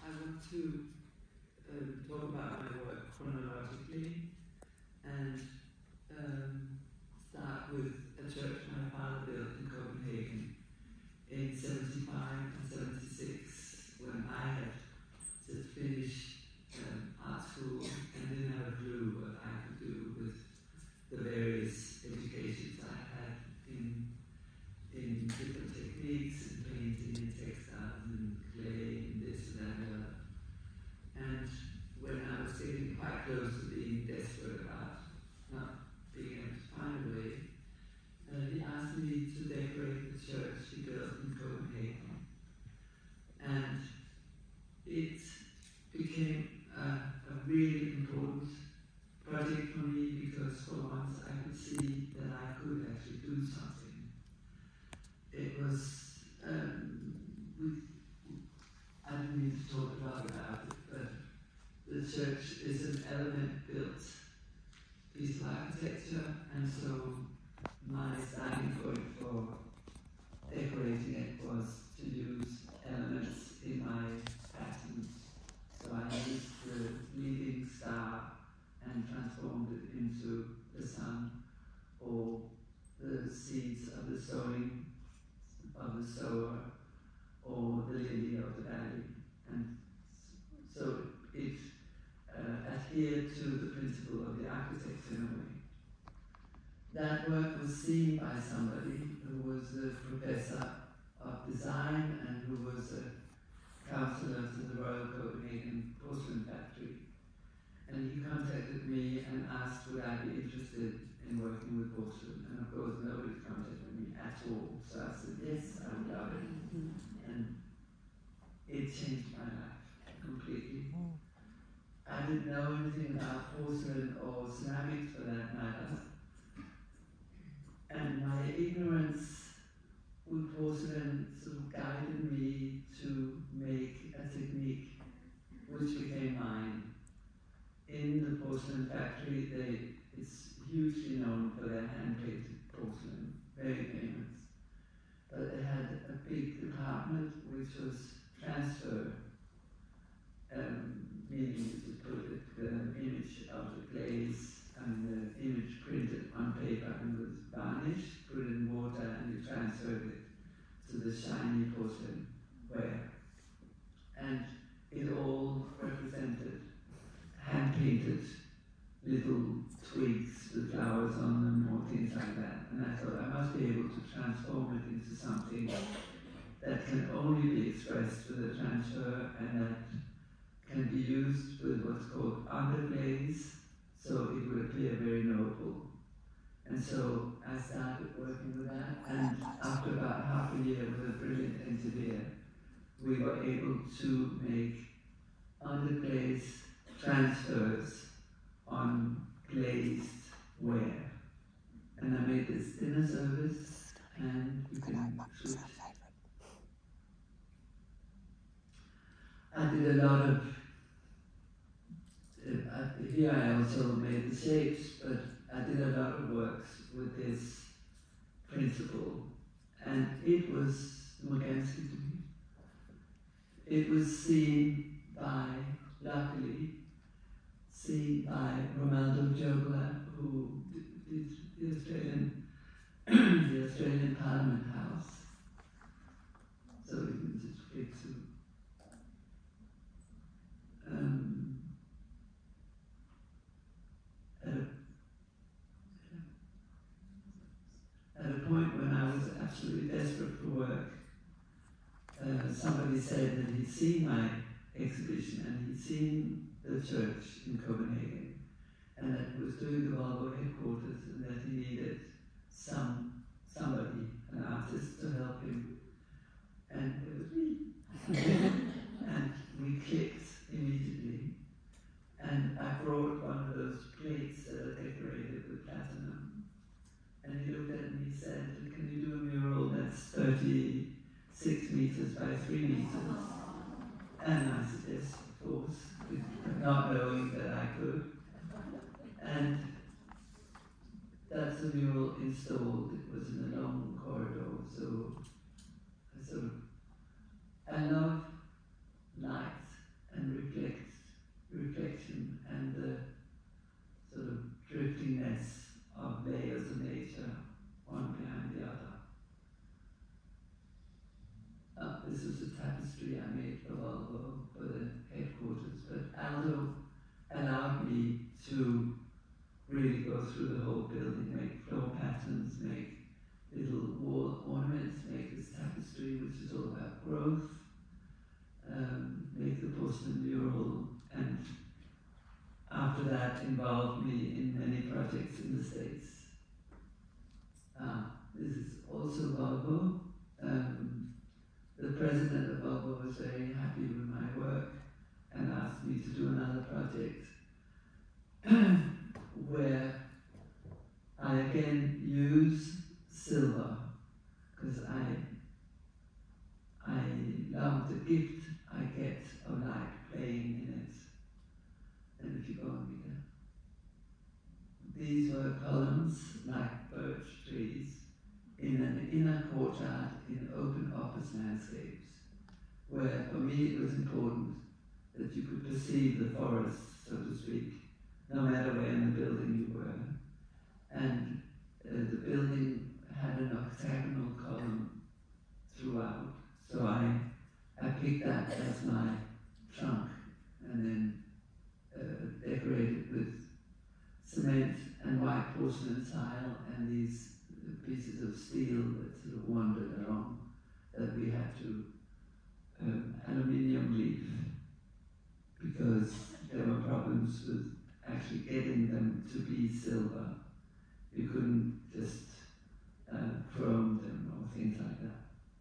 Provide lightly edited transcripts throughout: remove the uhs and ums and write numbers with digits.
I want to talk about my work chronologically and start with a church my father built in Copenhagen in 75 and 76 when I had just finished art school and didn't have a clue what I could do with the various educations I had in different techniques, in painting, in textiles, in clay, in this and that and the other. And when I was getting quite close to being desperate about not being able to find a way, he asked me to decorate the church he built in Copenhagen. And it became a really important project for me because for once I could see that I could actually do something. It was, I didn't need to talk a lot about it, but the church is an element-built piece of architecture, and so my starting point for decorating it was to use elements in my patterns. So I used the leading star and transformed it into the sun, or the seeds of the sowing of the sower, or the lily of the valley. And so it adhered to the principle of the architect in a way. That work was seen by somebody who was a professor of design and who was a councillor to the Royal Copenhagen Porcelain Factory. And he contacted me and asked would I be interested in working with porcelain. And of course nobody contacted me at all. So I said, yes, I would love it. And it changed my life completely. I didn't know anything about porcelain or ceramics for that matter. And my ignorance with porcelain sort of guided me to make a technique which became mine. In the porcelain factory, it's hugely known for their hand-painted porcelain, very famous. But they had a big department which was transfer, meaning you just put the image of the glaze and the image printed on paper and was varnished, put it in water, and you transferred it to the shiny porcelain ware. And it all represented hand-painted little twigs with flowers on them or things like that. And I thought I must be able to transform it into something that can only be expressed with a transfer and that can be used with what's called underglaze, so it would appear very noble. And so I started working with that, and after about half a year with a brilliant engineer, we were able to make underglaze transfers on glazed ware. And I made this dinner service, and you can switch. I did a lot of, here I also made the shapes, but I did a lot of works with this principle. And it was Morgansky to me. It was seen by, luckily, seen by Romaldo Jogler, who did the Australian Parliament House. So we can just flick to. At a point when I was absolutely desperate for work, somebody said that he'd seen my exhibition and he'd seen the church in Copenhagen and that he was doing the Volvo headquarters and that he needed somebody, an artist, to help him. And it was me. And we clicked immediately. And I brought one of those plates that are decorated with platinum. And he looked at me and said, can you do a mural that's 36 meters by 3 meters? And I said, yes, of course, not knowing that I could. And that's the mural installed. It was in a long corridor, so I love light building, make floor patterns, make little wall ornaments, make this tapestry, which is all about growth, make the porcelain mural, and after that involved me in many projects in the States. This is also Volvo. The president of Volvo was very happy with my work and asked me to do another project where I again use silver, because I love the gift I get of light playing in it. And if you go on here, these were columns like birch trees in an inner courtyard in open office landscapes, where for me it was important that you could perceive the forest, so to speak, no matter where in the building you were. And the building had an octagonal column throughout, so I picked that as my trunk and then decorated with cement and white porcelain tile and these pieces of steel that sort of wandered along that we had to aluminium leaf, because there were problems with actually getting them to be silver. You couldn't just chrome them or things like that.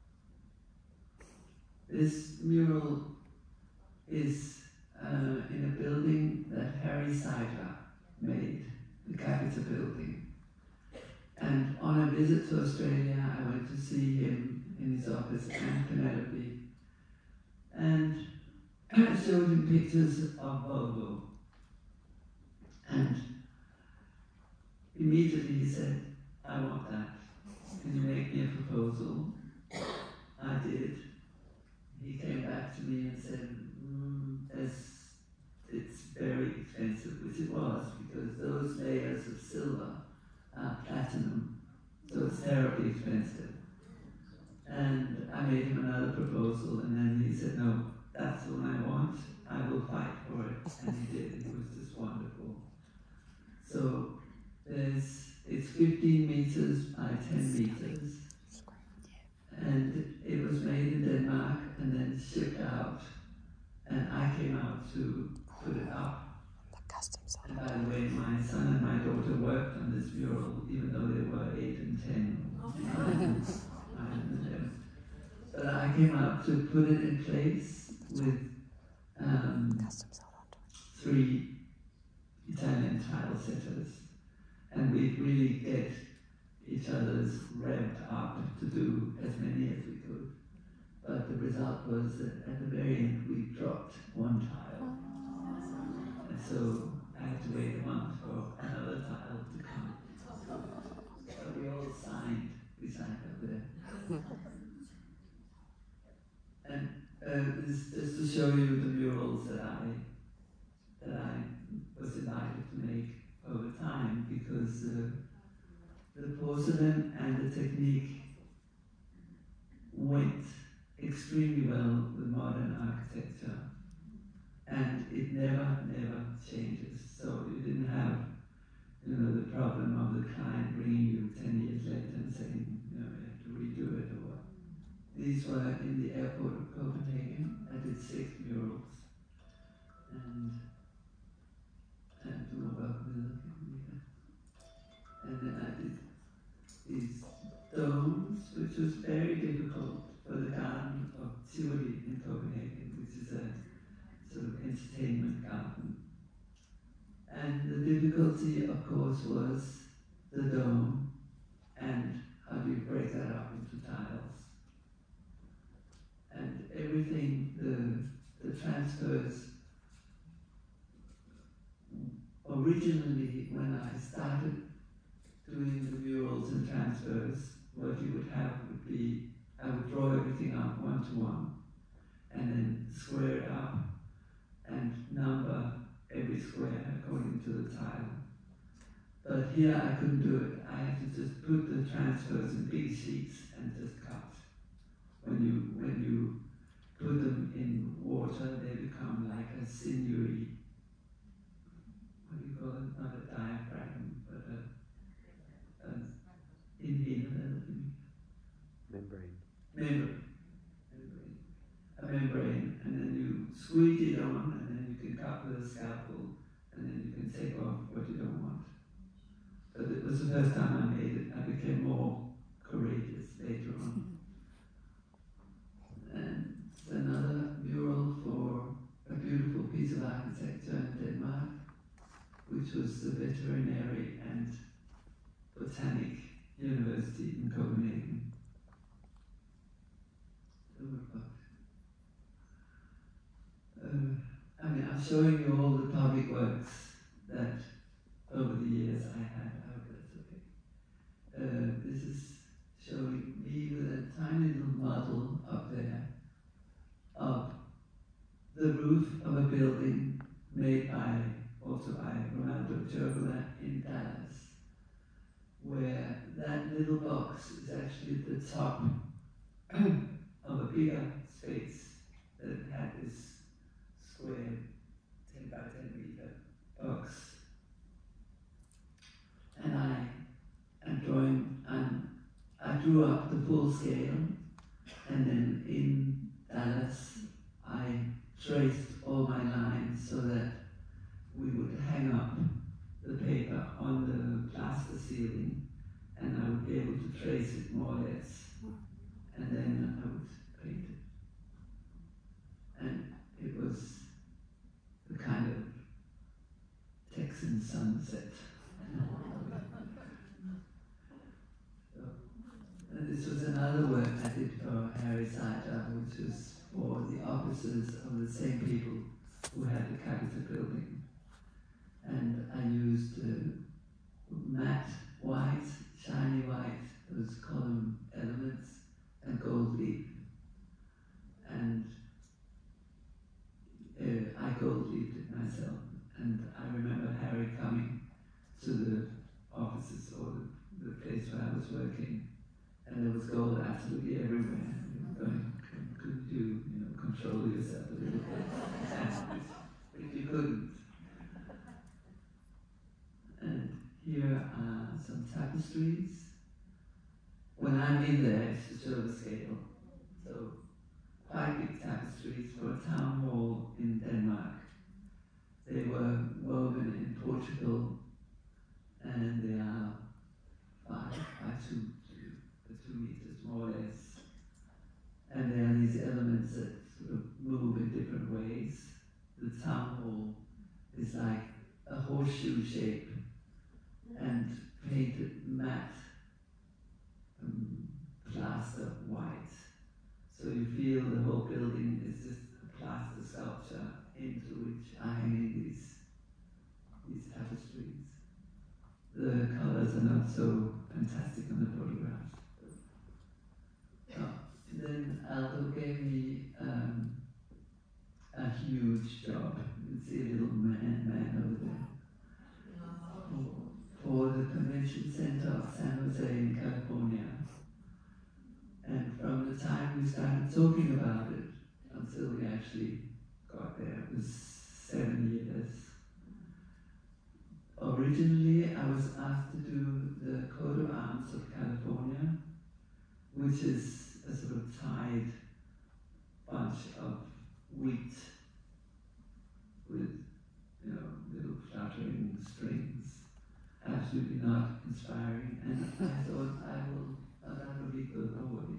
This mural is in a building that Harry Seidler made, the Capita building. And on a visit to Australia, I went to see him in his office and Penelope, and I showed him pictures of Volvo. And immediately he said, I want that. Can you make me a proposal? I did. He came back to me and said, it's very expensive, which it was, because those layers of silver are platinum, so it's terribly expensive. And I made him another proposal, and then he said, no, that's the one I want, I will fight for it, and he did. It was just wonderful. So it's 15 meters by 10 meters, and it was made in Denmark and then shipped out, and I came out to put it up. And by the way, my son and my daughter worked on this mural, even though they were 8 and 10. But I came out to put it in place with 3 Italian tile setters. And we'd really get each other's revved up to do as many as we could. But the result was that at the very end we dropped one tile. And so I had to wait a month for another tile to come. So we all signed beside her there. And this just to show you the murals that I was invited to make over time, because the porcelain and the technique went extremely well with modern architecture, and it never changes. So you didn't have, the problem of the client bringing you 10 years later and saying, you have to redo it or what. These were in the airport of Copenhagen. I did 6 murals, and then I did these domes, which was very difficult for the garden of Tivoli in Copenhagen, which is a sort of entertainment garden. And the difficulty, of course, was the dome, and how do you break that up into tiles. And everything, the transfers, originally when I started doing the murals and transfers, what you would have would be, I would draw everything up 1 to 1, and then square it up and number every square according to the tile. But here I couldn't do it. I had to just put the transfers in big sheets and just cut. When you put them in water, they become like a sinewy, what do you call it? Not a diaphragm, but screw it on, and then you can cut with a scalpel, and then you can take off what you don't want. But it was the first time I made it. I became more courageous later on. And it's another mural for a beautiful piece of architecture in Denmark, which was the Veterinary and Botanic University in Copenhagen. I'm showing you all the public works that over the years I had. I hope that's okay. This is showing me with a tiny little model up there of the roof of a building made also by Ronaldo Giorgiola in Dallas, where that little box is actually the top of a bigger space that had this square 10 by 10 meter box. And I drew up the full scale, and then in Dallas I traced all my lines so that we would hang up the paper on the plaster ceiling, and I would be able to trace it more or less, and then I would paint it. And it was the kind of Texan sunset. And this was another work I did for Harry Seidler, which was for the offices of the same people who had the Capita building. And I used matte white, shiny white, those column elements, and gold leaf. And I gold leafed it myself. And I remember Harry coming to the offices or the place where I was working, and there was gold absolutely everywhere. And he was going, could you control yourself a little bit? If you couldn't. And here are some tapestries. When I'm in there, it's to show the scale. So, 5 big tapestries for a town hall in Denmark. They were woven in Portugal, and they are 5 by 2 meters, more or less. And there are these elements that sort of move in different ways. The town hall is like a horseshoe shape and painted matte plaster white. So you feel the whole building is just a plaster sculpture into which are hanging these tapestries. The colors are not so fantastic on the photographs. And then Aldo gave me a huge job. You can see a little man over there. For the Convention Center of San Jose in California. And from the time we started talking about it until we actually got there, it was 7 years. Originally, I was asked to do the coat of arms of California, which is a sort of tied bunch of wheat with, little fluttering strings. Absolutely not inspiring. And I thought, that will be good, don't worry.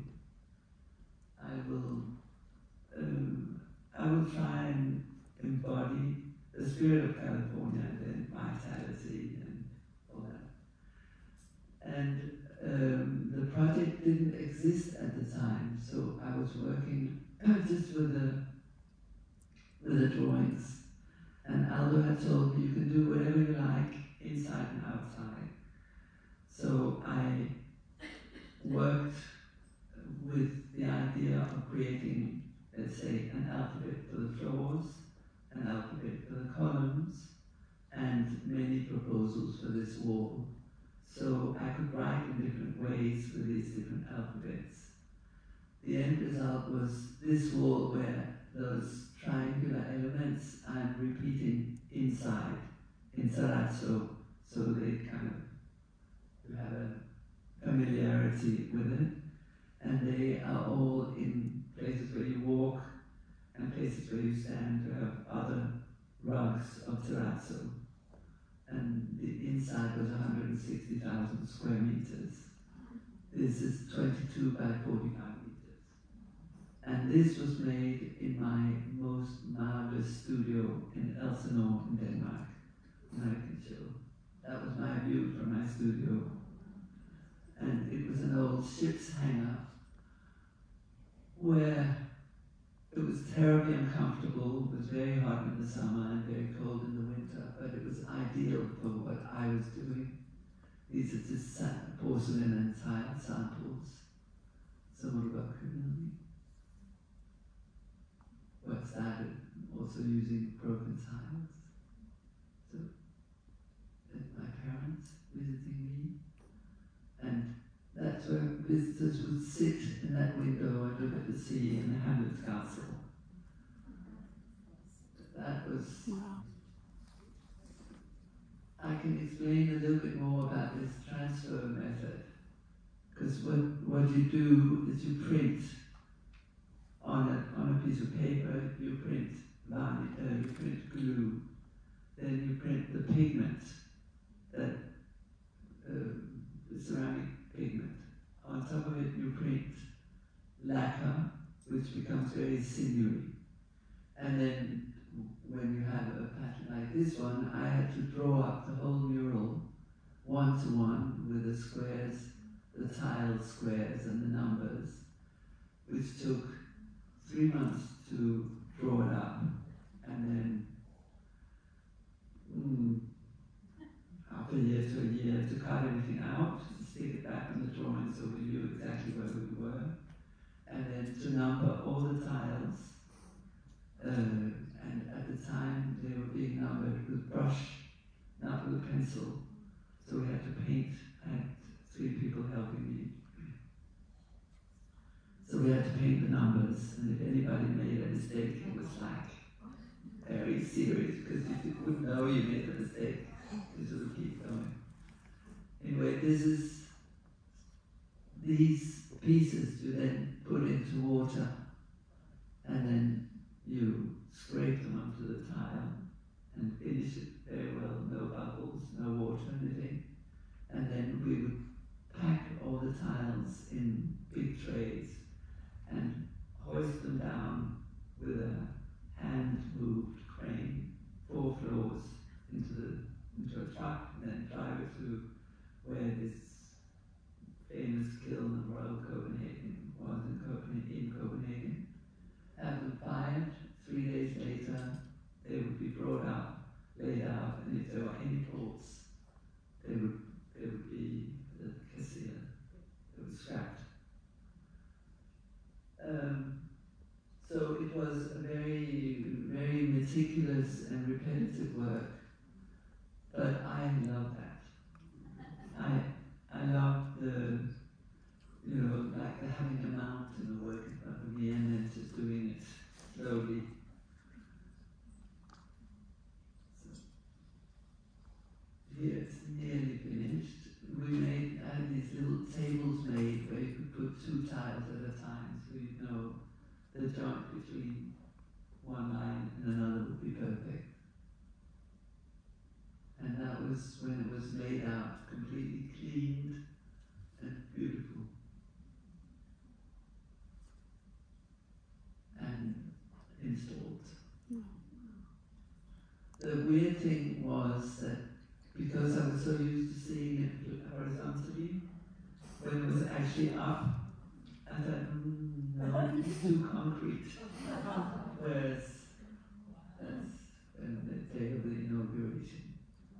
I will try and embody the spirit of California and vitality and all that. And the project didn't exist at the time, so I was working just with the drawings. And Aldo had told me, you can do whatever you like, inside and outside. So I worked with the idea of creating, let's say, an alphabet for the floors, an alphabet for the columns, and many proposals for this wall. So I could write in different ways with these different alphabets. The end result was this wall where those triangular elements I'm repeating inside, in terrazzo, so they kind of, you have a familiarity with it. And they are all in places where you walk and places where you stand to palazzo, and the inside was 160,000 square meters. This is 22 by 45 meters. And this was made in my most marvelous studio in Elsinore in Denmark, American show. That was my view from my studio. And it was an old ship's hangar where it was terribly uncomfortable. It was very hot in the summer and very cold in the winter, but it was ideal for what I was doing. These are just porcelain and tile samples. Somewhat about criminally. Well, I started also using broken tiles. So, my parents visiting me. And that's where visitors would sit in that window and look at the sea in the Hamlet's Castle. That was... Wow. I can explain a little bit more about this transfer method, because what you do is you print on a piece of paper, you print glue, then you print the pigment, that the ceramic pigment. On top of it you print lacquer, which becomes very sinewy. And then when you have a pattern like this one, I had to draw up the whole mural one-to-one with the squares, the tile squares and the numbers, which took 3 months to draw it up, and then half a year to a year to cut everything out, stick it back on the drawing so we knew exactly where we were, and then to number all the tiles. And at the time they were being numbered with brush, not with a pencil. So we had to paint. I had 3 people helping me. So we had to paint the numbers, and if anybody made a mistake, it was like very serious, because if you wouldn't know you made a mistake, you sort of keep going. Anyway, these pieces you then put into water, and then you scrape them onto the tile and finish it very well, no bubbles, no water, anything. And then we would pack all the tiles in big trays and hoist them down with a hand-moved crane, 4 floors into a truck, and then drive it to where this famous kiln of Royal Copenhagen was in Copenhagen. Have them fired. 3 days later, they would be brought out, laid out, and if there were any faults, they would be the cassia. They were scrapped. So it was a very, very meticulous and repetitive work, but I love that. I love the, like having a mountain of work in front of me and then just doing it slowly. So, here it's nearly finished. I had these little tables made where you could put 2 tiles at a time, so you'd know the joint between one line and another would be perfect. And that was when it was laid out, completely cleaned and beautiful. And installed. The weird thing was that because I was so used to seeing it horizontally, when it was actually up, I thought, no, it's too concrete. Whereas that's when the day of the inauguration.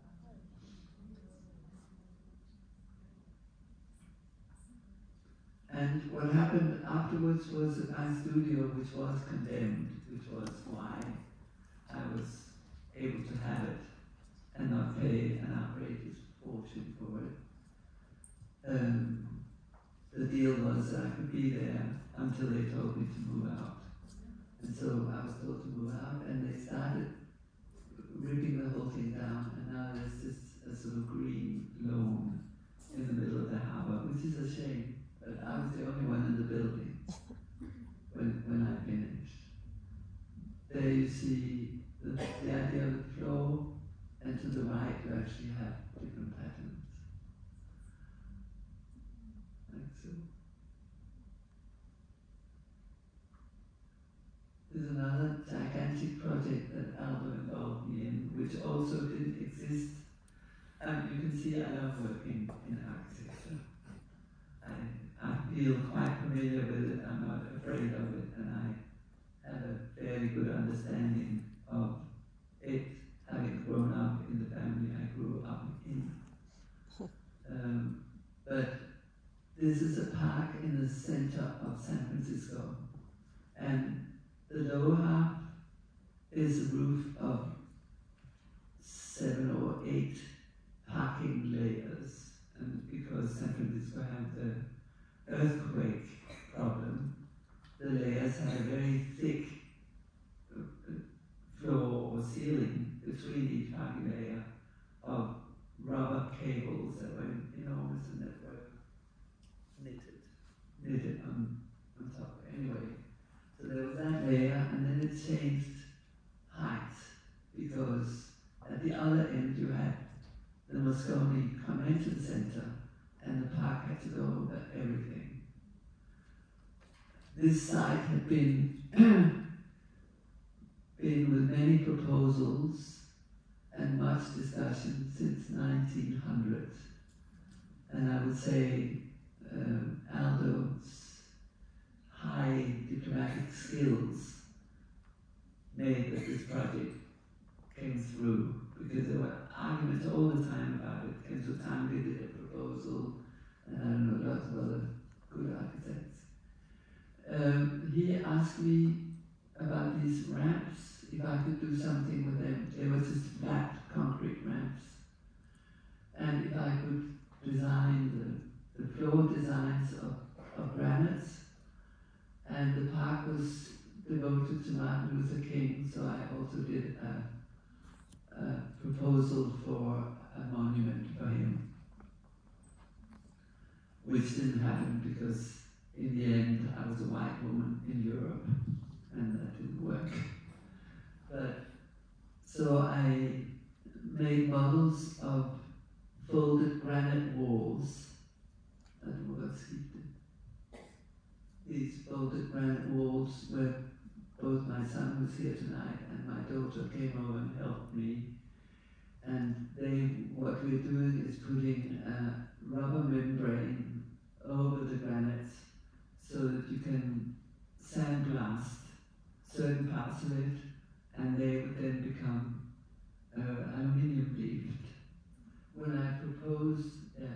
And what happened afterwards was that my studio, which was condemned, which was why I was able to have it and not pay an outrageous fortune for it. The deal was that I could be there until they told me to move out. And so I was told to move out, and they started ripping the whole thing down, and now there's just a sort of green lawn in the middle of the harbour, which is a shame. But I was the only one in the building when I finished. There you see the idea of the floor the right you actually have different patterns. Like so. There's another gigantic project that Aldo involved me in, which also didn't exist. You can see I love working in architecture. I feel quite familiar with it, I'm not afraid of it, and I have a fairly good understanding of it, having grown up in the family I grew up in. But this is a park in the center of San Francisco, and the lower half is a roof of 7 or 8 parking layers, and because San Francisco had the earthquake problem, the layers had a very thick floor or ceiling between each parking layer of rubber cables that were enormous and that were knitted on top. Anyway, so there was that layer, and then it changed height, because at the other end you had the Moscone Convention Center, and the park had to go over everything. This site had been with many proposals and much discussion since 1900. And I would say Aldo's high diplomatic skills made that this project came through, because there were arguments all the time about it. Kenzo Tange did a proposal, and I don't know, lots of other good architects. He asked me about these ramps, if I could do something with them. They were just flat concrete ramps. And if I could design the floor designs of granites. And the park was devoted to Martin Luther King, so I also did a proposal for a monument for him, which didn't happen because in the end I was a white woman in Europe and that didn't work. But so I made models of folded granite walls. These folded granite walls where both my son was here tonight and my daughter came over and helped me. And what we're doing is putting a rubber membrane over the granite so that you can sandblast certain parts of it, and they would then become aluminium leafed. When I proposed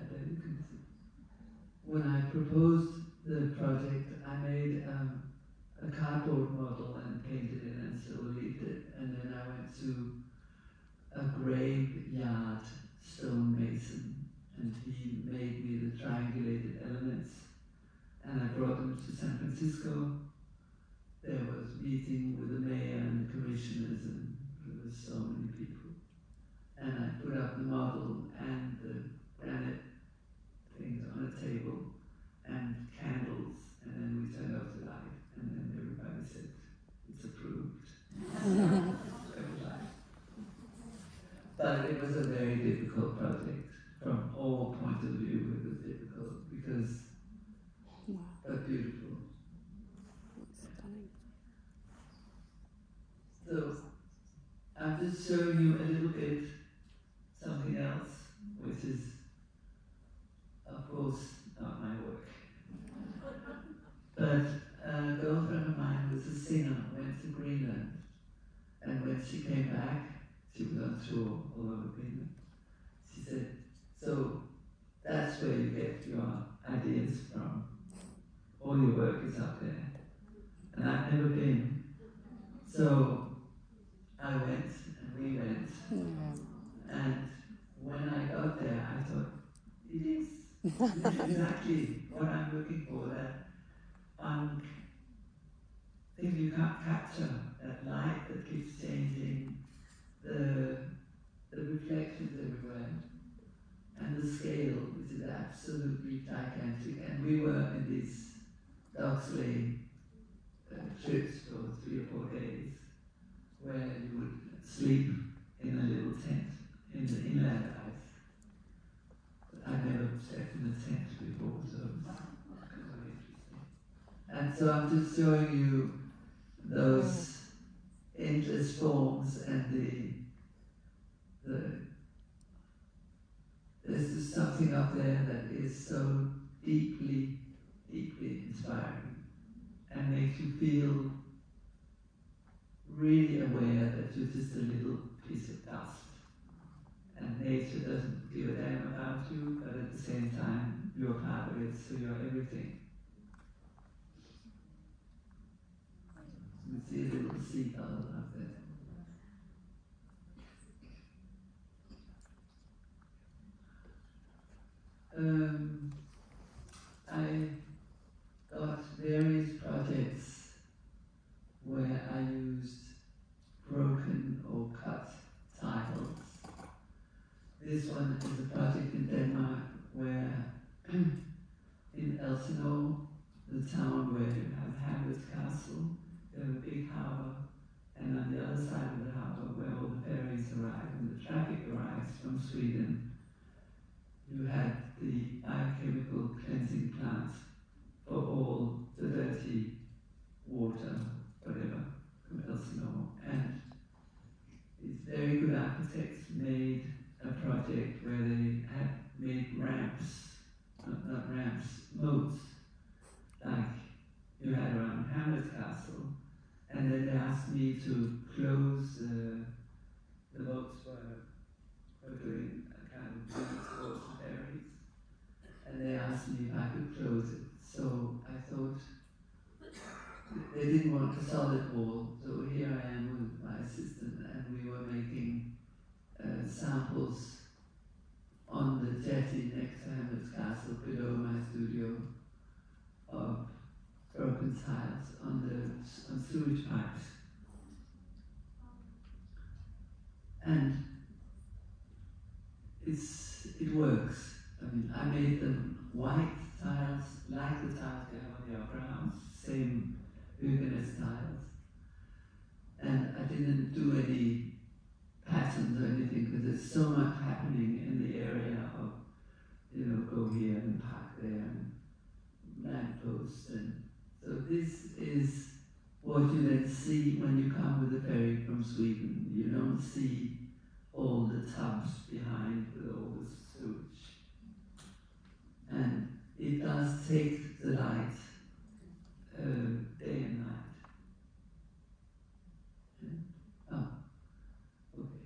the project, I made a cardboard model and painted it and still leafed it, and then I went to a graveyard stonemason, and he made me the triangulated elements, and I brought them to San Francisco. There was meeting with the mayor and the commissioners, and there were so many people. And I put up the model and the granite things on a table and candles, and then we turned off the light, and then everybody said, it's approved. But it was a very difficult project. From all points of view, it was difficult because, but beautiful. Stunning. So, I'm just showing you a little bit something else, which is, of course, not my work. But a girlfriend of mine was a singer, went to Greenland, and when she came back, she was on tour all over Greenland. She said, so that's where you get your ideas from. All your work is up there. And I've never been. So I went and we went. And when I got there, I thought, it is. This is exactly what I'm looking for, that if you can't capture that light that keeps changing, the reflections everywhere, and the scale, which is absolutely gigantic. And we were in these Doxley trips for 3 or 4 days, where you would sleep in a little tent in the inland ice. I never stepped in a tent before, so it's very interesting. And so I'm just showing you those endless forms and there's just something up there that is so deeply, deeply inspiring and makes you feel really aware that you're just a little piece of dust. And nature doesn't give a damn about you, but at the same time, you're part of it, so you're everything. You see a little seagull up there. I got various projects where I used broken or cut tiles. This one is a project in Denmark where in Elsinore, the town where you have Hamlet's Castle, you have a big harbour, and on the other side of the harbour where all the ferries arrive and the traffic arrives from Sweden, you had the biochemical cleansing plant for all the dirty water, whatever, from Elsinore. And these very good architects made a project where they had made ramps, not ramps, moats, like you had around Hamlet's Castle. And then they asked me to close the moats for doing a kind of towards the ferries. And they asked me if I could close it. So I thought, they didn't want a solid wall, so here I am with my assistant, and we were making samples on the jetty next to Hamlet's Castle below my studio of broken tiles on sewage pipes. And it works. I mean, I made them white tiles, like the tiles you have on the Opera House, same Huguenot tiles. And I didn't do any patterns or anything, because there's so much happening in the area of, go here and park there and lampposts. And so this is what you then see when you come with the ferry from Sweden. You don't see all the tubs behind with all the sewage. And it does take the light day and night. Oh, okay.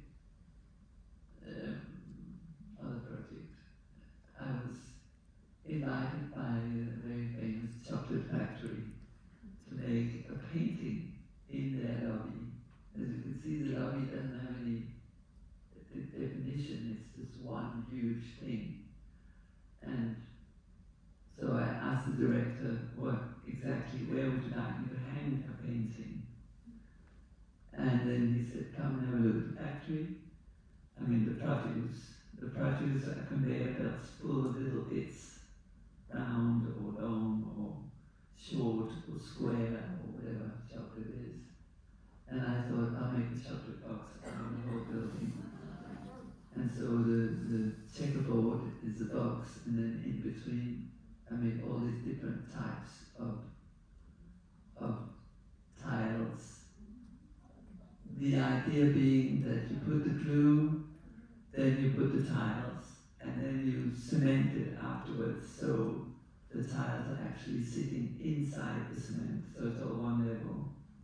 Other project. I was invited by a very famous chocolate factory to make a painting in their lobby. As you can see, the lobby doesn't have any definition, it's just one huge thing. And so I asked the director, where would you like me to hang a painting? And then he said, come and have a look at the factory. I mean, the produce are conveyor belts full of little bits, round or long or short or square or whatever chocolate is. And I thought, I'll make a chocolate box out of the whole building. And so the checkerboard is the box, and then in between I made all these different types of tiles. The idea being that you put the glue, then you put the tiles, and then you cement it afterwards, so the tiles are actually sitting inside the cement, so it's all one level.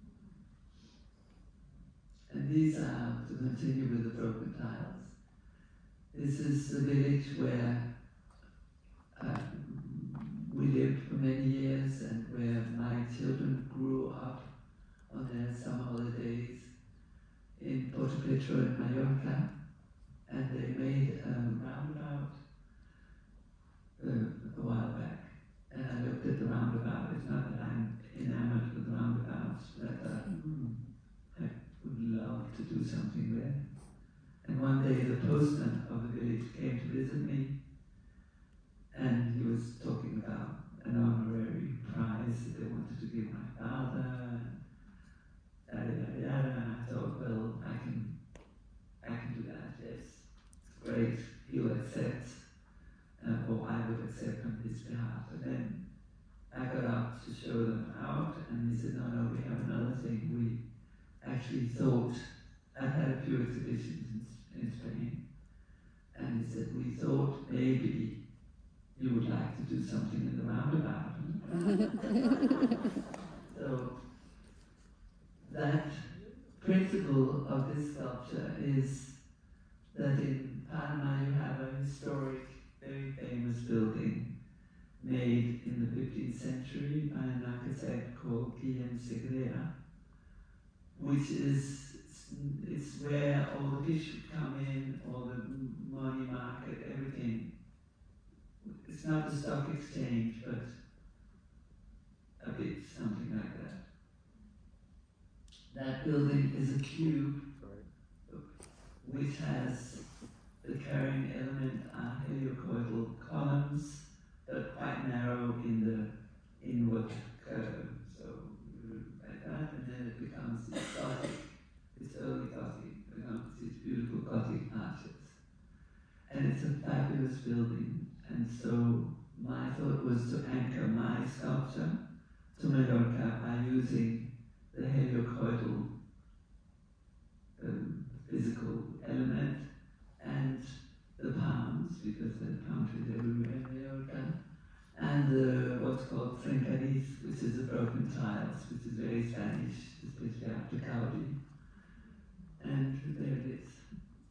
And these are to continue with the broken tiles. This is the village where we lived for many years and where my children grew up on their summer holidays in Porto in Mallorca, and they made a roundabout a while back. And I looked at the roundabout. It's not that I'm enamored with roundabouts, but I thought, I would love to do something there. And one day the postman of the village came to visit me, and he was talking about an honorary prize that they wanted to give my father, and yada yada yada. And I thought, well, I can do that, yes. half. And then I got up to show them out, and he said, no, we have another thing. We actually thought, I've had a few exhibitions in Spain, and he said, we thought maybe you would like to do something in the roundabout. So that principle of this sculpture is that in Panama you have a historic, very famous building made in the 15th century by an architect called Guillem, which is it's where all the fish would come in, all the money market, everything. It's not the stock exchange, but a bit something like that. That building is a cube which has the carrying element are helicoidal columns, but quite narrow in the inward curve. So like that, and then it becomes this Gothic, this early Gothic, becomes these beautiful Gothic arches. And it's a fabulous building. And so my thought was to anchor my sculpture to Mallorca by using the helicoidal physical element and the palms, because there are palm trees everywhere in Mallorca, and what's called trencadís, which is the broken tiles, which is very Spanish, especially after Gaudi. And there it is.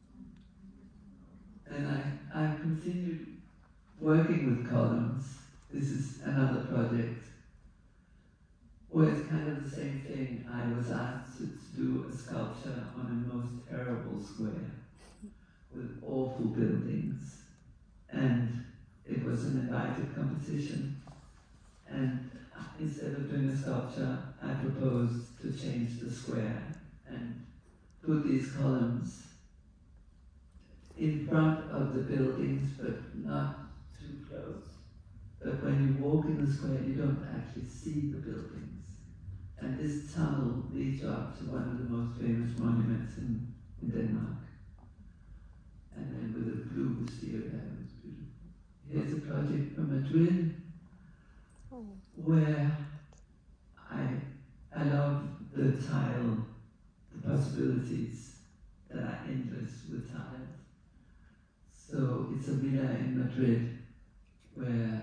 And I continued working with columns. This is another project where it's kind of the same thing. I was asked to do a sculpture on a most terrible square with awful buildings, and it was an invited competition. And instead of doing a sculpture, I proposed to change the square and put these columns in front of the buildings, but not too close. But when you walk in the square, you don't actually see the buildings. And this tunnel leads you up to one of the most famous monuments in Denmark. And then with a blue wisteria, it was beautiful. Here's a project from Madrid, where I love the tile, the possibilities that are endless with tiles. So it's a villa in Madrid where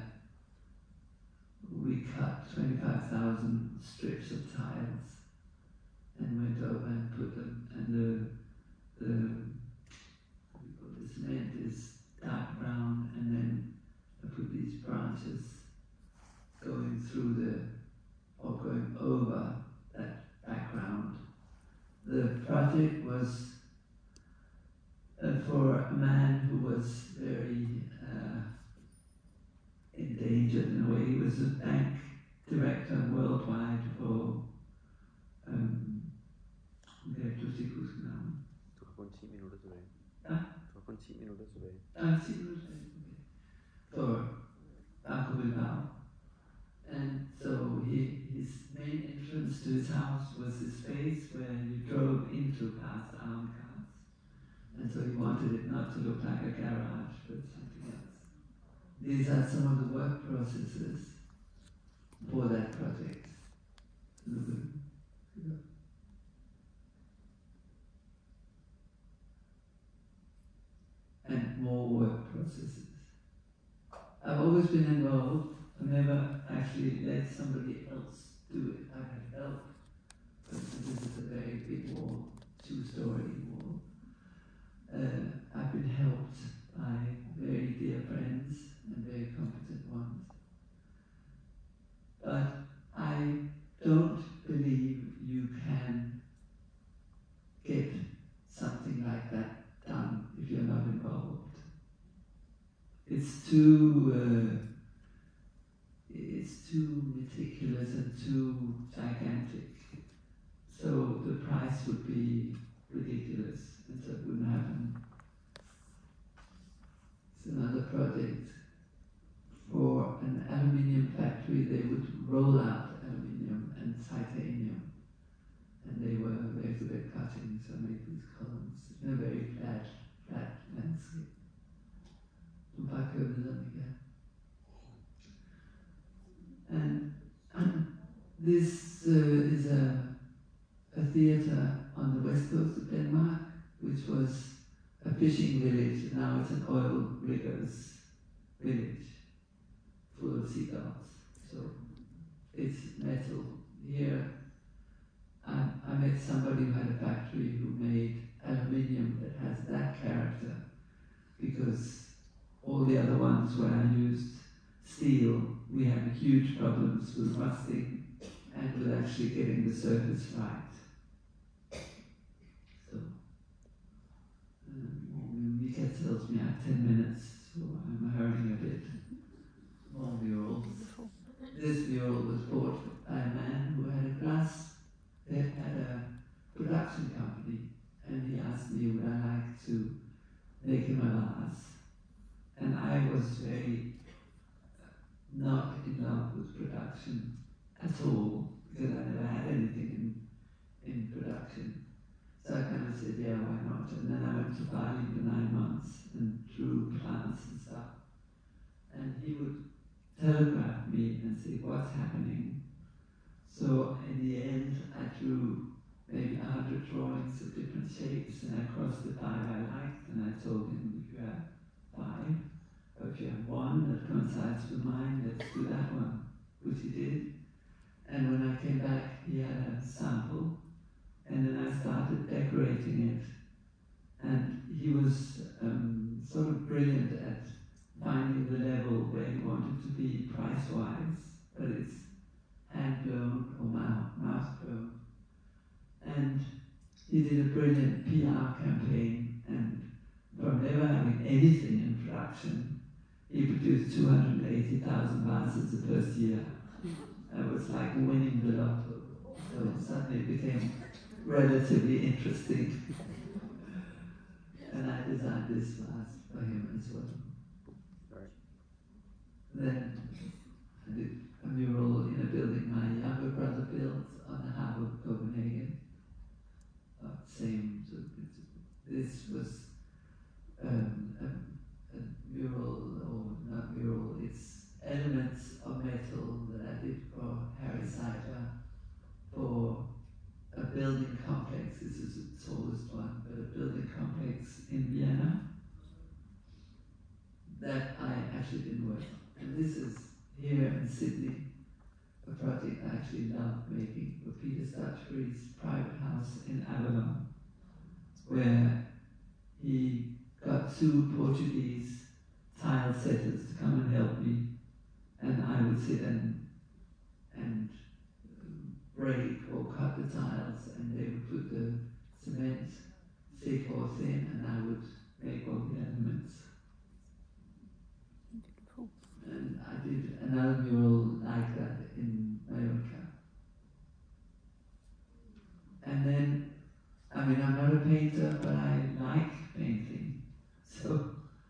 we cut 25,000 strips of tiles and went over and put them, and the cement is dark brown, and then I put these branches going through or going over that background. The project was for a man who was very endangered in a way. He was a bank director worldwide for Du har kun 10 minutter tilbage. Ja? Du har kun 10 minutter tilbage. 10 minutter tilbage. For Banco Bilbao. And so his main entrance to his house was this space where you drove into past armed cars. And so he wanted it not to look like a garage, but something else. These are some of the work processes for that project. And more work processes. I've always been involved. I've never actually let somebody else do it. I've had help. But this is a very big wall, 2-story wall. I've been helped by very dear friends and very competent ones. But I don't believe you can get something like that done if you're not involved. It's too meticulous and too gigantic. So the price would be ridiculous, and so it wouldn't happen. It's another project for an aluminium factory. They would roll out aluminium and titanium, and they were very good at cutting, so I made these columns in a very flat landscape. This is a theatre on the west coast of Denmark, which was a fishing village, and now it's an oil riggers village full of seagulls. So it's metal. Here I met somebody who had a factory who made aluminium that has that character, because all the other ones where I used steel, we had huge problems with rusting and with actually getting the surface right. So, Mika tells me I have 10 minutes, so I'm hurrying a bit. More murals. This mural was bought by a man who had a glass, that had a production company, and he asked me would I like to make him a vase. And I was very not in love with production at all, because I never had anything in production. So I kind of said, yeah, why not? And then I went to Bali for 9 months and drew plants and stuff. And he would telegraph me and say, what's happening? So in the end, I drew maybe 100 drawings of different shapes, and I crossed the 5 I liked, and I told him, if you have 5, or if you have 1 that coincides with mine, let's do that one, which he did. And when I came back, he had a sample, and then I started decorating it. And he was sort of brilliant at finding the level where he wanted to be price-wise, but it's hand-blown or mouth-blown. And he did a brilliant PR campaign, and from never having anything in production, he produced 280,000 vases the first year. It was like winning the lotto. So suddenly it became relatively interesting. And I designed this vase for him as well. Then I did a mural in a building my younger brother built on the harbour of Copenhagen. Same sort of principle. This was a mural, or not mural, it's elements of metal that I did for Harry Seidler for a building complex. This is the tallest one, but a building complex in Vienna that I actually didn't work on. And this is here in Sydney, a project I actually love making for Peter Stutchbury's private house in Avalon, where he got 2 Portuguese tile setters to come and help me, and I would sit and break or cut the tiles, and they would put the cement thick or thin, and I would make all the elements. Beautiful. And I did another mural like that in Mallorca. And then, I mean, I'm not a painter, but I like painting. So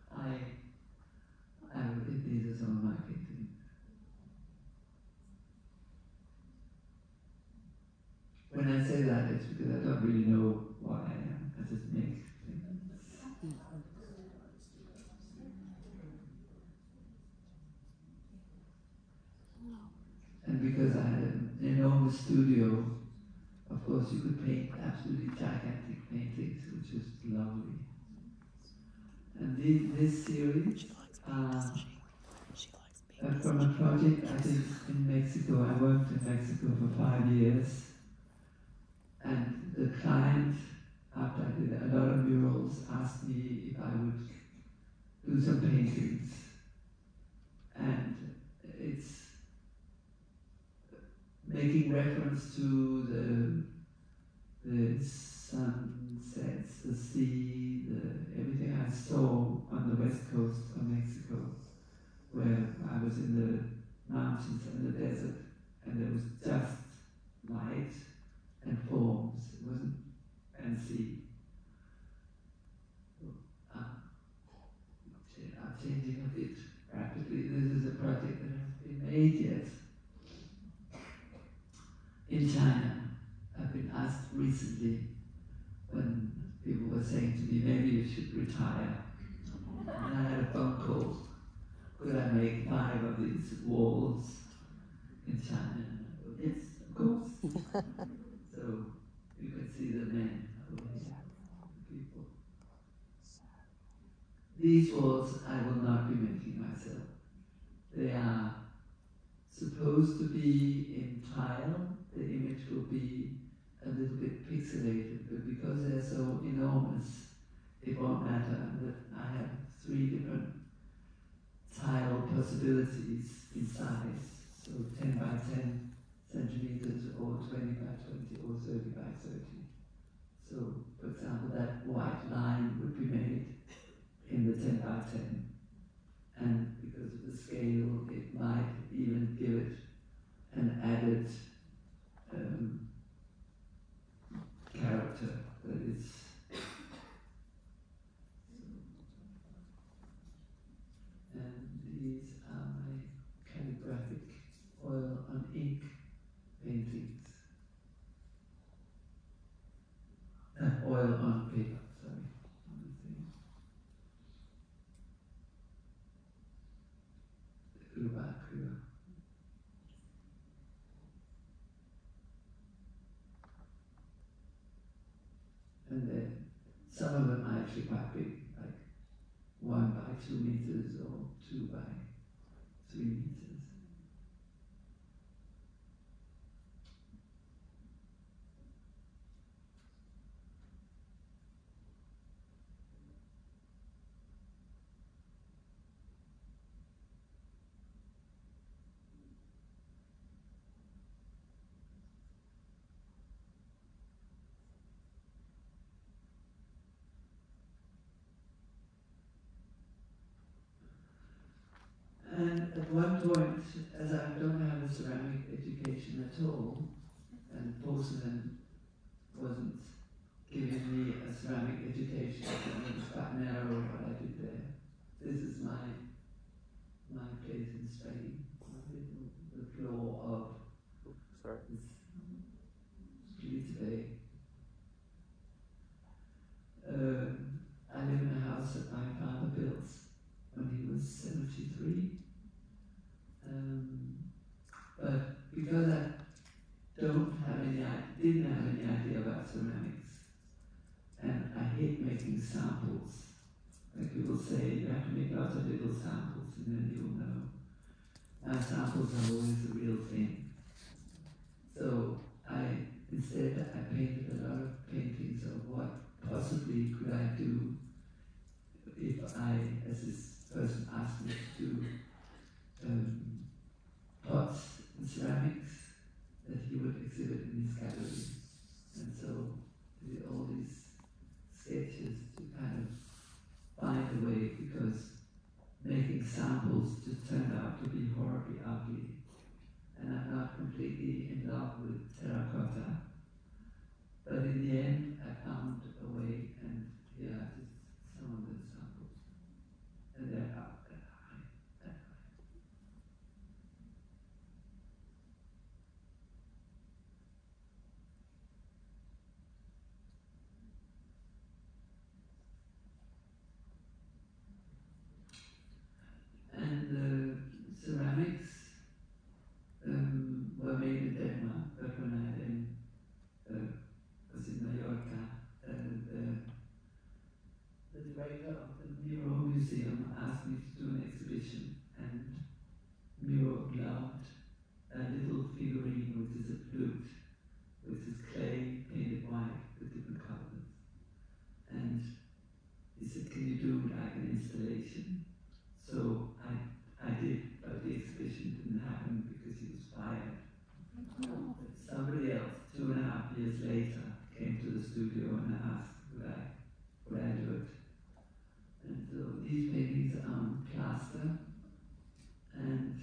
these are some of my paintings. When I say that, it's because I don't really know what I am. I just make things. And because I had an enormous studio, of course you could paint absolutely gigantic paintings, which was lovely. And this series from a project I did in Mexico. I worked in Mexico for 5 years, and the client, after I did a lot of murals, asked me if I would do some paintings. And it's making reference to the sunsets, the sea, everything I saw on the west coast of Mexico, where I was in the mountains and the desert, and there was just light and forms. It wasn't fancy. I'm changing a bit rapidly. This is a project that hasn't been made yet. In China, I've been asked recently, when people were saying to me, maybe you should retire. And I had a phone call. Could I make 5 of these walls in China? Yes, of course. So you can see the men over here, the people. These walls I will not be making myself. They are supposed to be in tile. The image will be a little bit pixelated, but because they're so enormous, it won't matter that I have 3 different tile possibilities in size. So 10 by 10 centimeters, or 20 by 20, or 30 by 30. So, for example, that white line would be made in the 10 by 10. And because of the scale, it might even give it an added character that is. And these are my calligraphic oil on ink paintings. Oil on paper, sorry. And then some of them are actually quite big, like 1 by 2 meters or 2 by 3 meters. And at one point, as I don't have a ceramic education at all, and porcelain wasn't giving me a ceramic education, and it was quite narrow what I did there. This is my place in Spain, the floor of this street today. I live in a house that my father built when he was 73. But because I didn't have any idea about ceramics, and I hate making samples. Like people say, you have to make lots of little samples and then you'll know. My samples are always the real thing. So instead I painted a lot of paintings of what possibly could I do if I, as this person asked me to do, pots and ceramics that he would exhibit in his gallery. And so I did all these sketches to kind of find a way, because making samples just turned out to be horribly ugly. And I'm not completely in love with terracotta. But in the end, I found a way, and yeah, just some of the samples. And they're up that high, that high. And the ceramics were made in Denmark, but when I then was in Mallorca, the director of the Mural Museum asked me to do an exhibition, and Mural loved a little figurine which is a flute, which is clay painted white with different colors. And he said, can you do like an installation? So I did, but the exhibition didn't happen because he was fired. But somebody else, 2.5 years later, came to the studio and asked would I do it. And so these paintings are on plaster and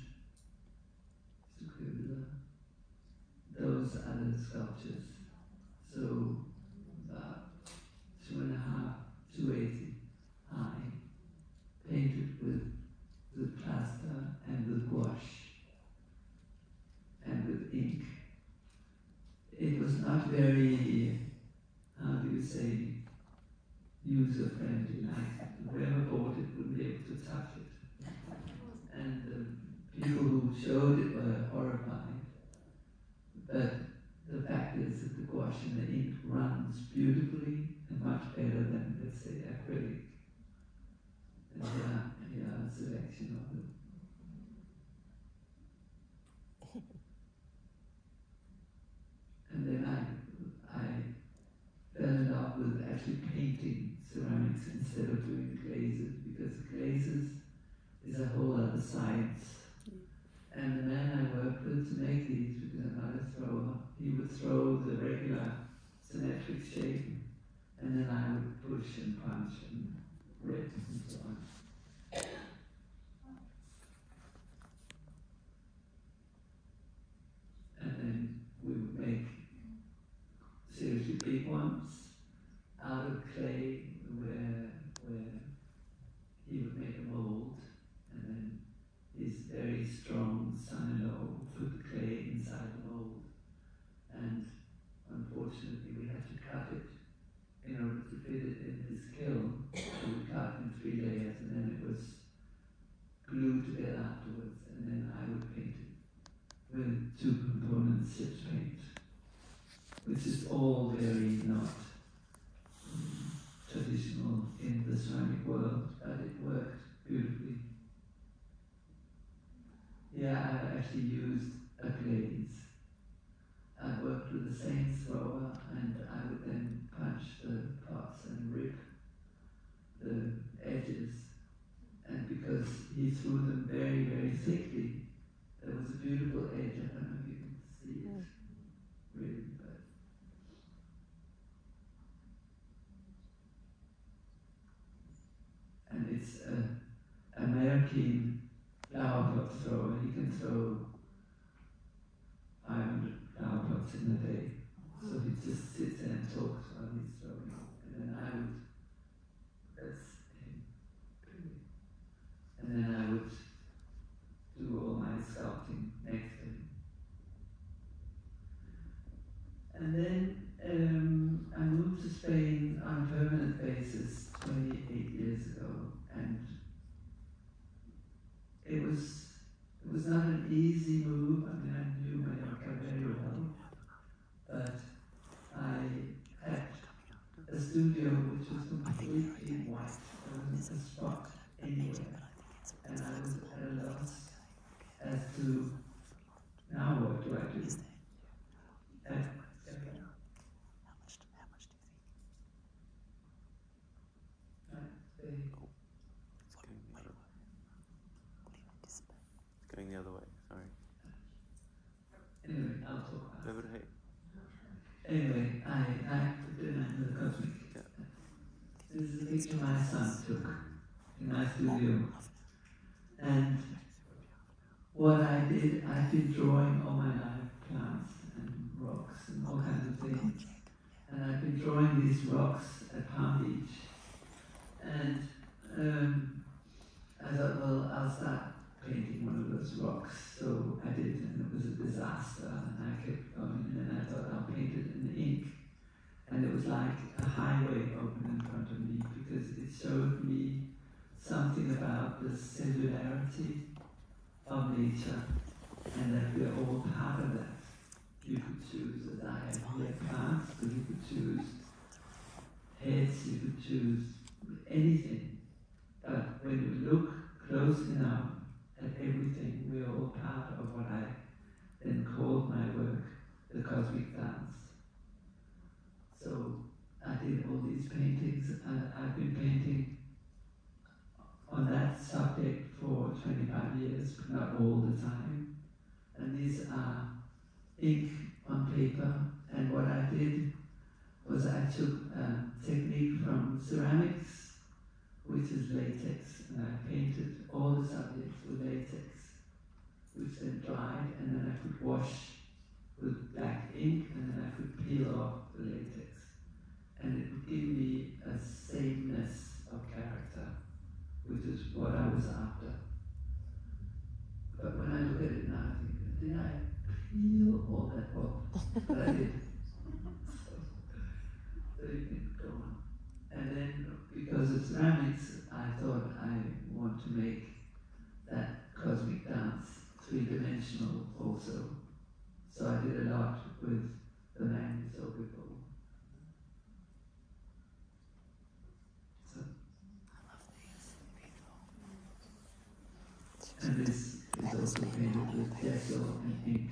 those are the sculptures. So about 2.5, 280 high, painted with plaster and with gouache and with ink. It was not very, how do you say, user-friendly. Like whoever bought it wouldn't be able to touch it. And the people who showed it were horrified. But runs beautifully and much better than, let's say, acrylic. And here are a selection of them. And then I fell in love with actually painting ceramics instead of doing glazes, because glazes is a whole other science. And the man I worked with to make these, because I'm not a thrower, he would throw the regular symmetric shape, and then I would push and punch and rip and so on. And then we would make seriously big ones out of clay, where he would make a mold, and then his very strong son-in-law would put the clay inside the mold. And unfortunately, we had to cut it in order to fit it in his kiln. So we cut in 3 layers, and then it was glued together afterwards, and then I would paint it with 2 components chips paint, which is all very not traditional in the ceramic world, but it worked beautifully. Yeah, I actually used a glaze. I worked with the same thrower, and I would then punch the pots and rip the edges. And because he threw them very, very thickly, there was a beautiful edge. I don't know if you can see it really, but and it's an American flower pot thrower. He can throw 500 flower pots in a day. So he just sits there and talks while he's throwing. And then I would, that's him. And then I would do all my sculpting next to him. And then I moved to Spain on a permanent basis 28 years ago, and it was not an easy move. I mean, I knew Mallorca very well, but I had a studio which was completely white. There wasn't a spot anywhere, and I was at a loss as to now what do I do? And, Going the other way, sorry. Anyway, I'll talk about Over here. Anyway, I put dinner into the cosmic. Yeah. This is a picture my son took in my studio. And what I did, I've been drawing all my life plants and rocks and all kinds of things. And I've been drawing these rocks at Palm Beach. And I thought, well, I'll start painting one of those rocks. So I did, and it was a disaster, and I kept going, and then I thought I'll paint it in ink. And it was like a highway open in front of me, because it showed me something about the cellularity of nature, and that we're all part of that. You could choose, as I have here, plants, but you could choose heads, you could choose anything. But when you look close enough at everything, we are all part of what I then called my work the cosmic dance. So I did all these paintings, and I've been painting on that subject for 25 years, but not all the time. And these are ink on paper, and what I did was I took a technique from ceramics, which is latex, and I painted all the subjects with latex, which then dried, and then I could wash with black ink, and then I could peel off the latex. And it would give me a sameness of character, which is what I was after. But when I look at it now, I think, did I peel all that off? But I did. So you can go on. And then, because of ceramics, I thought I want to make that cosmic dance three-dimensional also. So I did a lot with the man you saw before. also painted with gesso and ink.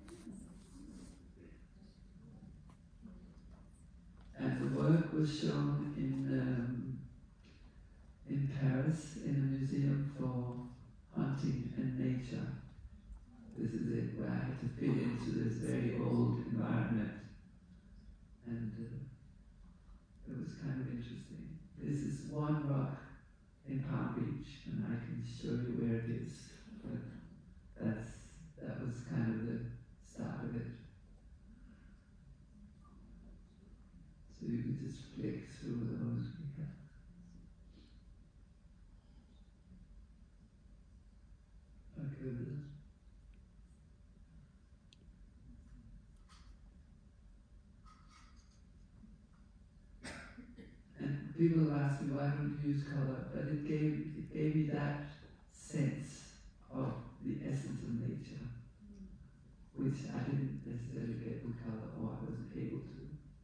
And the work was shown in Paris in a museum for hunting and nature. This is it, where I had to fit into this very old environment. And it was kind of interesting. This is one rock in Palm Beach, and I can show you where it is. But that was kind of the start of it. So you can just flick through those. Okay. And people ask me, why don't you use color? But it gave me that sense of the essence of nature, which I didn't necessarily get with color, or I wasn't able to.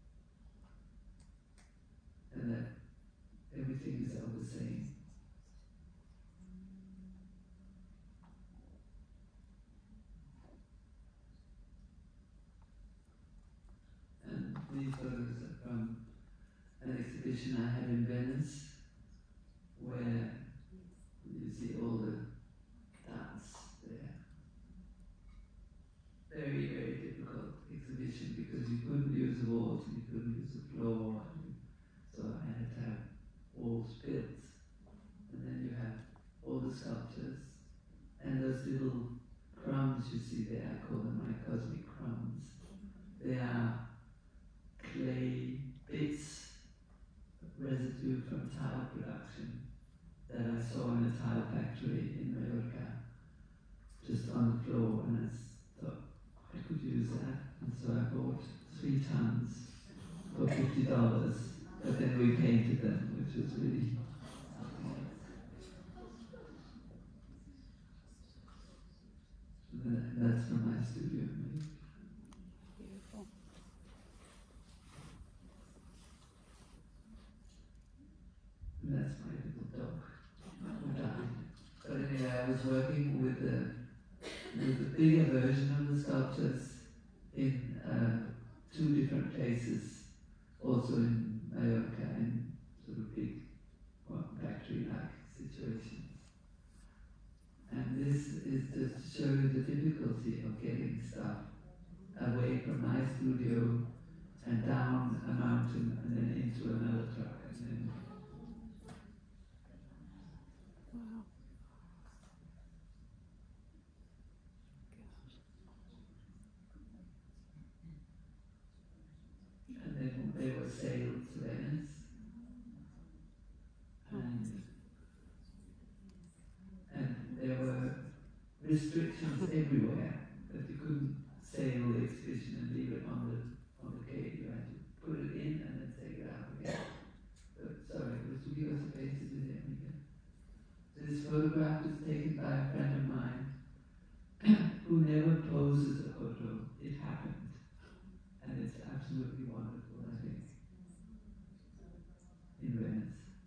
And that everything is all the same. And these photos are from an exhibition I had in Venice, where you see all the dance there. Very, very difficult exhibition because you couldn't use the walls and you couldn't use the floor. So I had to have walls built. And then you have all the sculptures and those little crumbs you see there, I call them my cosmic crumbs. They are clay bits, residue from tile production that I saw in a tile factory in Mallorca, just on the floor, and I thought I could use that, and so I bought 3 tons for $50, but then we painted them, which was really something else. And that's from my studio. Beautiful. And that's my little dog who died. But anyway, I was working with the bigger version of the sculptures in 2 different places, also in Mallorca, in sort of big factory-like situations. And this is just to show you the difficulty of getting stuff away from my studio and down a mountain and then into another truck and then. Wow. And then they were sailed to Venice. And there were restrictions everywhere that you couldn't sail the exhibition and leave it on the quay. You had to put it in and then take it out again. But sorry, would you give us a face to do that again? This photograph was taken by a friend of mine who never poses a photo. It happened. And it's absolutely wonderful, I think. In Venice.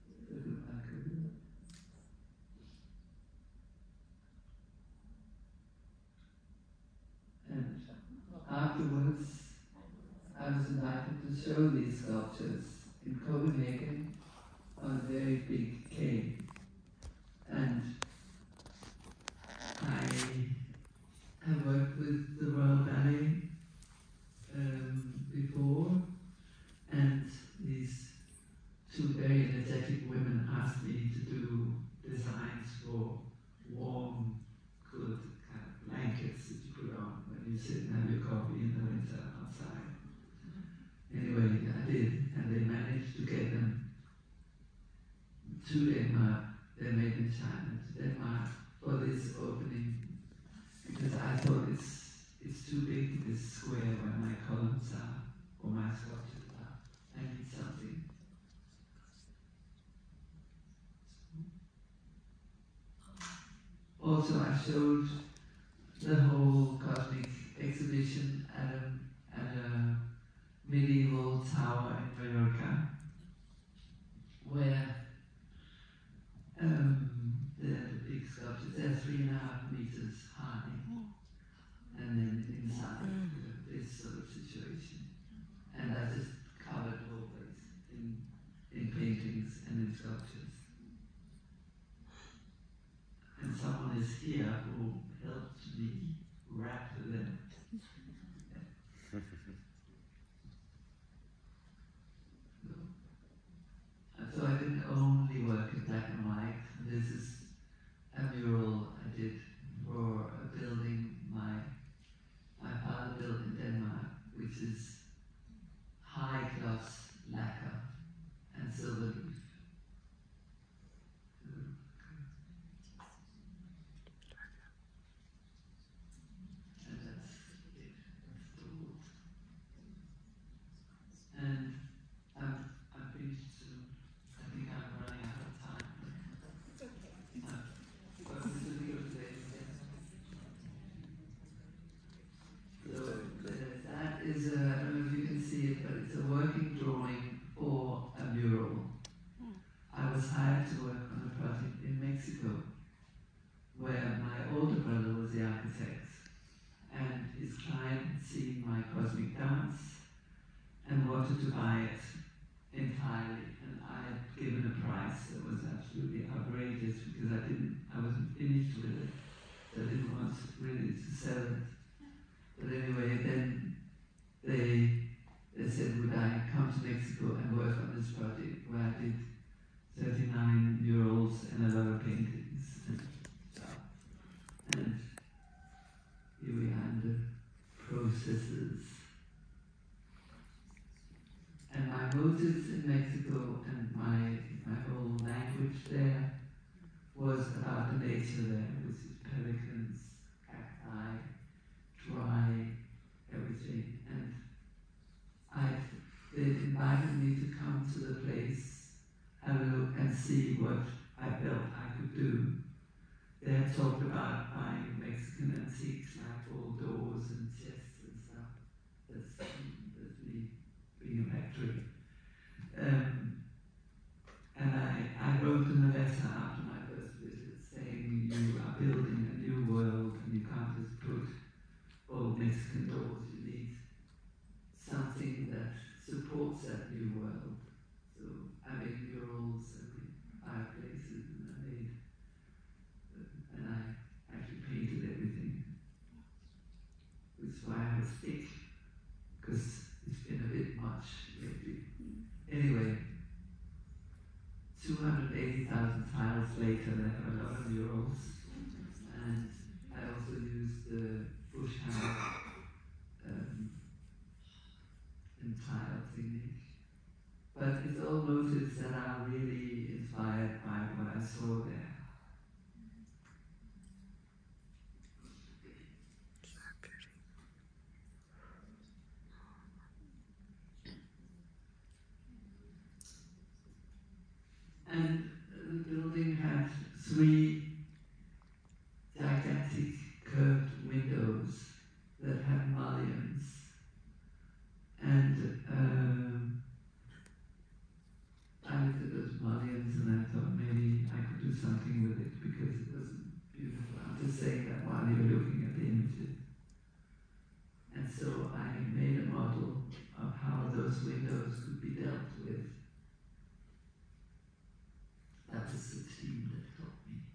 And afterwards, I was invited to show these sculptures in Copenhagen on a very big cave. And I have worked with the Royal Ballet before, and these 2 very energetic women asked me to do designs for warm, good kind of blankets that you put on when you sit and have your coffee in the winter outside. Anyway, I did, and they managed to get them to Denmark. They're made in China, to Denmark, for this opening, because I thought it's too big, this square where my columns are, or my sculptures are. I need something. Also, I showed the whole cosmic exhibition at a medieval tower in Mallorca, where the big sculptures, they're 3.5 meters high. artist here who helped me wrap them. So I didn't only work in black and white. This is a mural I did for a building my father built in Denmark, which is high gloss lacquer and silver leaf. And that's it. That's the wood. And I'm finished soon. I think I'm running out of time. But this is the good day. So that is I don't know if you can see it, but it's a working drawing for a mural. I was hired to work on a project in Mexico, where my older brother was the architect, and his client had seen my cosmic dance and wanted to buy it entirely, and I had given a price that was absolutely outrageous because I wasn't finished with it, so I didn't want really to sell it. But anyway, then they said, would I come to Mexico and work on this project, where I did 39 murals and a lot of paintings and stuff. And here we are in the processes. And my motives in Mexico and my whole language there was about the nature there, which is pelicans, cacti, dry, everything. And they invited me to come to the place, have a look and see what I felt I could do. They had talked about buying Mexican antiques like old doors and chests and stuff. That's me being a factory. And I wrote them a letter after my first visit saying, you are building a new world and you can't just put old Mexican doors. You need something that supports that new world. So I made murals and fireplaces, and I actually painted everything. Which is why I was thick, because it's been a bit much lately. Anyway, 280,000 tiles later, they have a lot of murals, and I also used the bush hammer and tile technique. But it's all motives that are really inspired by what I saw there. And the building had 3 gigantic curved windows that had mullions. And I looked at those mullions and I thought maybe I could do something with it because it wasn't beautiful. I'm just saying that while you're looking at the images. And so I made a model of how those windows could be dealt with. That was the team that helped me.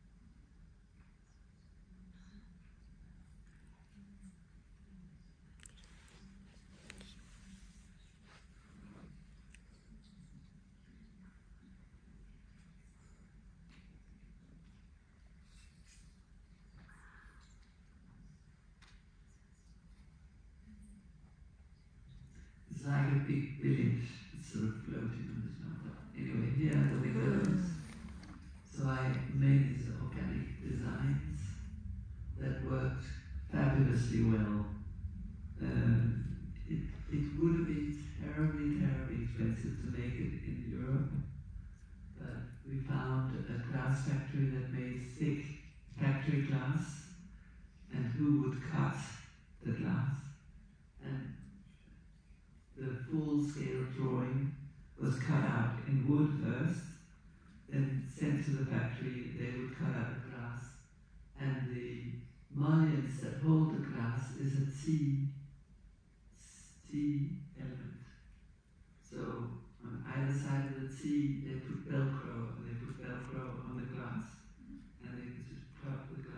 It's like a big village, it's sort of floating on this mountain. Anyway, here are the windows. So I made these organic designs that worked fabulously well. It would have been terribly, terribly expensive to make it in Europe, but we found a glass factory that made thick factory glass, and who would cut the glass. And the full-scale drawing was cut out in wood first, then sent to the factory. They would cut out the glass, and the mullions that hold the glass is a T element. So on either side of the T, they put Velcro, and they put Velcro on the glass, and they could just prop the glass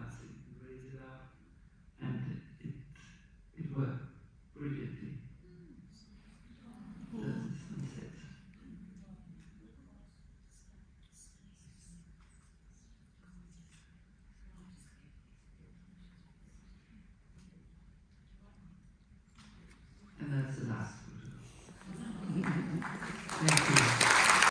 it worked.